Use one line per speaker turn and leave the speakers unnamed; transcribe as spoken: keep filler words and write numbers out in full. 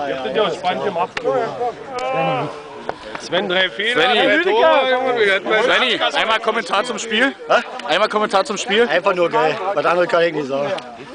ja, ja. Das ist spannend gemacht. Sven, drei Fehler.
Svenny, einmal Kommentar zum Spiel. Einmal Kommentar zum Spiel.
Einfach nur geil. Was anderes kann ich nicht sagen.